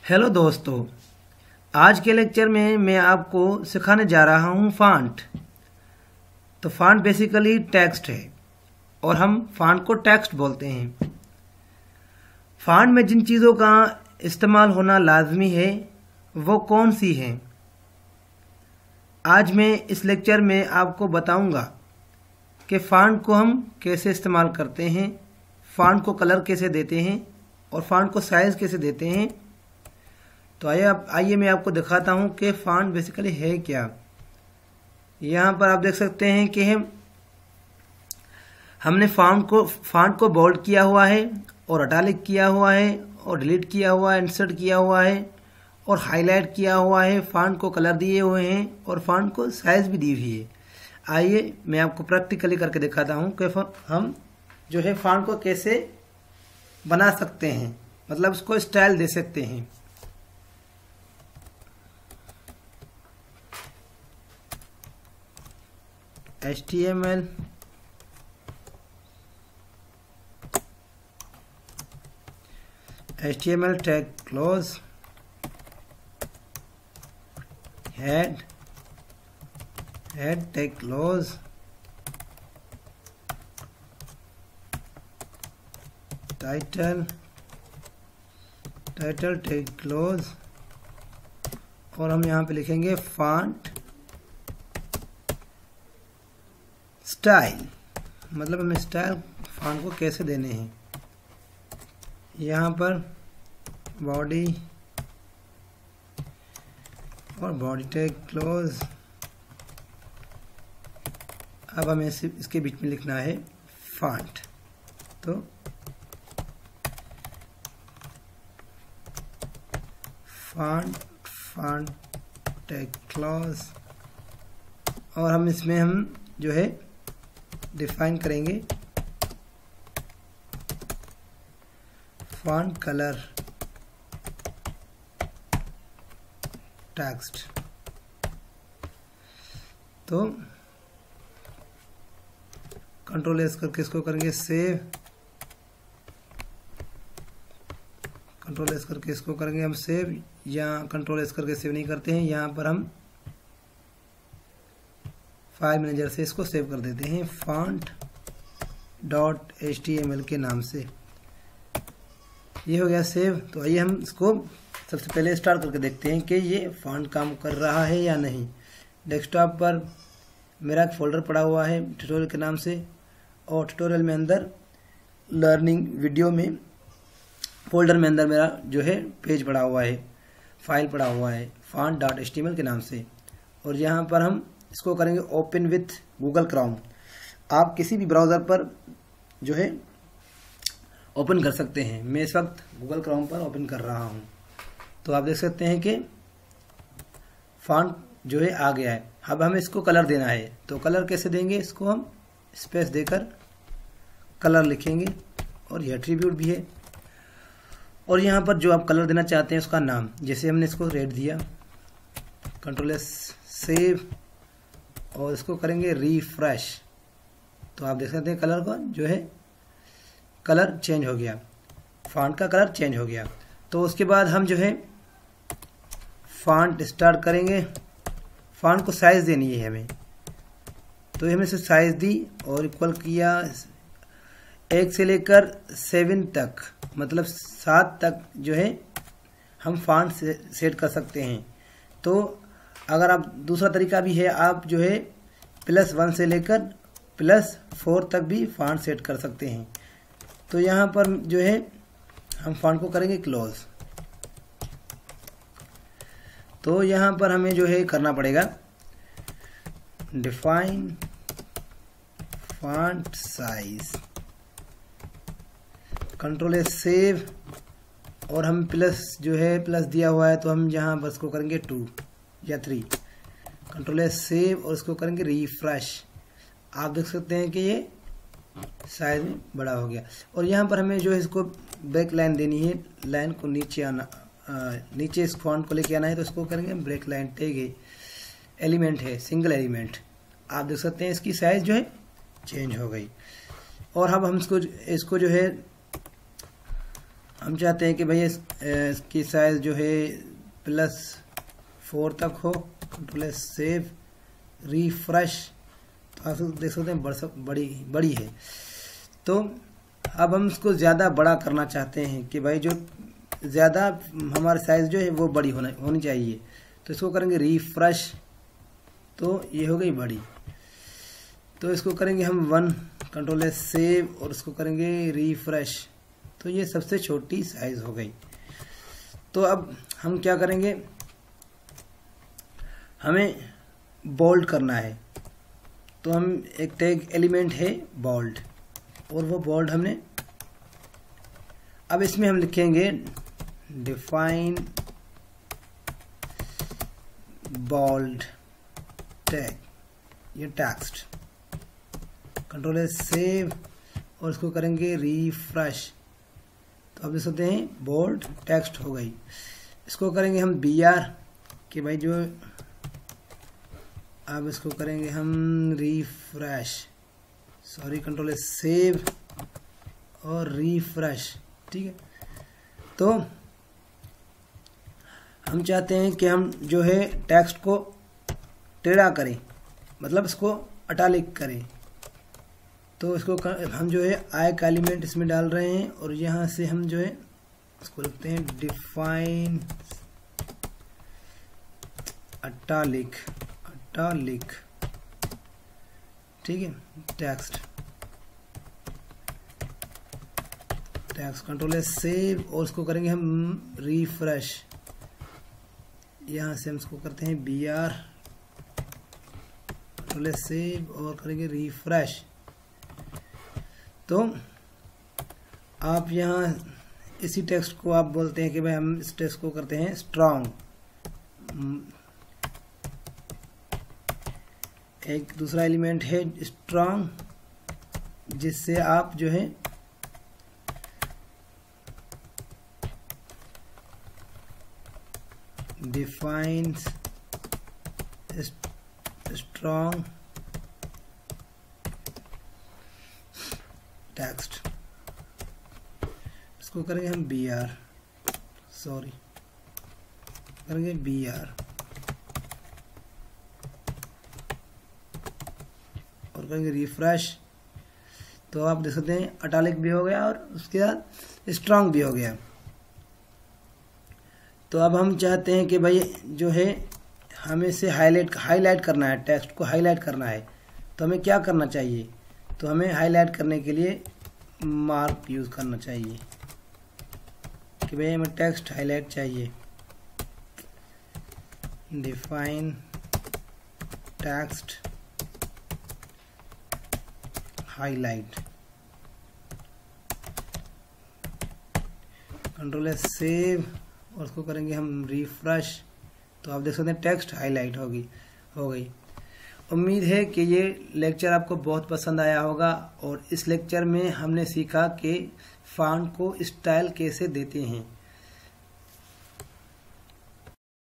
Hello दोस्तों, आज के लेक्चर में मैं आपको सिखाने जा रहा हूँ फॉन्ट। तो फॉन्ट बेसिकली टेक्स्ट है और हम फॉन्ट को टेक्स्ट बोलते हैं। फॉन्ट में जिन चीज़ों का इस्तेमाल होना लाजमी है वो कौन सी हैं, आज मैं इस लेक्चर में आपको बताऊंगा कि फॉन्ट को हम कैसे इस्तेमाल करते हैं, फॉन्ट को कलर कैसे देते हैं और फॉन्ट को साइज़ कैसे देते हैं। तो आइए मैं आपको दिखाता हूं कि फॉन्ट बेसिकली है क्या। यहाँ पर आप देख सकते हैं कि हमने फॉन्ट को बोल्ड किया हुआ है और इटैलिक किया हुआ है और डिलीट किया हुआ है, इंसर्ट किया हुआ है और हाईलाइट किया हुआ है। फॉन्ट को कलर दिए हुए हैं और फॉन्ट को साइज भी दी हुई है। आइए मैं आपको प्रैक्टिकली करके दिखाता हूँ कि हम जो है फॉन्ट को कैसे बना सकते हैं, मतलब उसको स्टाइल दे सकते हैं। HTML tag close head tag close title tag close और हम यहाँ पे लिखेंगे फॉन्ट स्टाइल, मतलब हमें स्टाइल फॉन्ट को कैसे देने हैं। यहाँ पर बॉडी और बॉडी टैग क्लोज। अब हमें इसके बीच में लिखना है फॉन्ट। तो फॉन्ट टैग क्लोज और हम इसमें जो है डिफाइन करेंगे फॉन्ट कलर टेक्स्ट। तो कंट्रोल एस करके इसको करेंगे सेव, कंट्रोल एस करके इसको करेंगे हम सेव, या कंट्रोल एस करके सेव नहीं करते हैं। यहाँ पर हम फाइल मैनेजर से इसको सेव कर देते हैं font.html के नाम से। ये हो गया सेव। तो आइए हम इसको सबसे पहले स्टार्ट करके देखते हैं कि ये फॉन्ट काम कर रहा है या नहीं। डेस्कटॉप पर मेरा एक फोल्डर पड़ा हुआ है ट्यूटोरियल के नाम से, और ट्यूटोरियल में अंदर लर्निंग वीडियो में फोल्डर में अंदर मेरा जो है पेज पड़ा हुआ है, फाइल पड़ा हुआ है font.html के नाम से। और यहाँ पर हम इसको करेंगे ओपन विथ गूगल क्रोम। आप किसी भी ब्राउज़र पर जो है ओपन कर सकते हैं। मैं इस वक्त गूगल क्रोम पर ओपन कर रहा हूं। तो आप देख सकते हैं कि फॉन्ट जो है आ गया है। अब हमें इसको कलर देना है। तो कलर कैसे देंगे, इसको हम स्पेस देकर कलर लिखेंगे और यह एट्रीब्यूट भी है। और यहाँ पर जो आप कलर देना चाहते हैं उसका नाम, जैसे हमने इसको रेड दिया, कंट्रोल एस सेव और इसको करेंगे रिफ्रेश। तो आप देख सकते हैं कलर का जो है कलर चेंज हो गया, फॉन्ट का कलर चेंज हो गया। तो उसके बाद हम जो है फॉन्ट स्टार्ट करेंगे। फॉन्ट को साइज देनी है हमें। तो हमने इसे साइज दी और इक्वल किया 1 से लेकर 7 तक, मतलब 7 तक जो है हम फॉन्ट सेट कर सकते हैं। तो अगर आप दूसरा तरीका भी है, आप जो है +1 से लेकर +4 तक भी फॉन्ट सेट कर सकते हैं। तो यहाँ पर जो है हम फॉन्ट को करेंगे क्लोज। तो यहाँ पर हमें जो है करना पड़ेगा define font size, control S save और हम प्लस जो है प्लस दिया हुआ है तो हम यहाँ बस को करेंगे 2 या 3, कंट्रोल एस सेव और इसको करेंगे रिफ्रेश। आप देख सकते हैं कि ये साइज में बड़ा हो गया। और यहाँ पर हमें जो है इसको ब्रेक लाइन देनी है, लाइन को नीचे आना, नीचे इस फॉन्ट को लेके आना है। तो इसको करेंगे ब्रेक लाइन। टैग है, एलिमेंट है, सिंगल एलिमेंट। आप देख सकते हैं इसकी साइज जो है चेंज हो गई। और अब हम इसको जो है हम चाहते हैं कि भैया इसकी साइज जो है +4 तक हो। Control save, refresh. तो आप देख सकते हैं बड़ी है। तो अब हम इसको ज़्यादा बड़ा करना चाहते हैं कि भाई जो ज़्यादा हमारी साइज जो है वो बड़ी होनी चाहिए। तो इसको करेंगे रिफ्रेश, तो ये हो गई बड़ी। तो इसको करेंगे हम 1, कंट्रोल सेव और इसको करेंगे रिफ्रेश। तो ये सबसे छोटी साइज हो गई। तो अब हम क्या करेंगे, हमें बोल्ड करना है। तो हम एक टैग एलिमेंट है बोल्ड, और वो बोल्ड हमने, अब इसमें हम लिखेंगे डिफाइन बोल्ड टैग, ये टेक्स्ट। कंट्रोल सेव और इसको करेंगे रिफ्रेश। तो अब देख सकते हैं बोल्ड टेक्स्ट हो गई। इसको करेंगे हम BR कि भाई जो, अब इसको करेंगे हम रिफ्रेश, सॉरी, कंट्रोल सेव और रिफ्रेश। ठीक है। तो हम चाहते हैं कि हम जो है टेक्स्ट को टेढ़ा करें, मतलब इसको अटालिक करें। तो इसको हम जो है आई का एलिमेंट इसमें डाल रहे हैं, और यहाँ से हम जो है इसको लिखते हैं डिफाइन अटालिक। ठीक है, टेक्स्ट। कंट्रोल सेव और इसको करेंगे हम रिफ्रेश। यहाँ से हम इसको करते हैं BR, कंट्रोल सेव और करेंगे रिफ्रेश। तो आप यहाँ इसी टेक्स्ट को आप बोलते हैं कि भाई हम इस टेक्स्ट को करते हैं स्ट्रॉन्ग। एक दूसरा एलिमेंट है स्ट्रॉन्ग, जिससे आप जो है डिफाइंस स्ट्रॉन्ग टेक्स्ट। इसको करेंगे हम BR, सॉरी, करेंगे BR और करेंगे रिफ्रेश। तो आप देख सकते हैं अटालिक भी हो गया और उसके बाद स्ट्रॉन्ग भी हो गया। तो अब हम चाहते हैं कि भाई जो है हमें इसे हाईलाइट करना है, टेक्स्ट को हाईलाइट करना है। तो हमें क्या करना चाहिए, तो हमें हाईलाइट करने के लिए मार्क यूज करना चाहिए कि भाई हमें टेक्स्ट हाईलाइट चाहिए। Define text highlight, control save और उसको करेंगे हम रिफ्रेश। तो आप देख सकते हैं टेक्स्ट हाईलाइट हो गई। उम्मीद है कि ये लेक्चर आपको बहुत पसंद आया होगा, और इस लेक्चर में हमने सीखा कि फॉन्ट को स्टाइल कैसे देते हैं।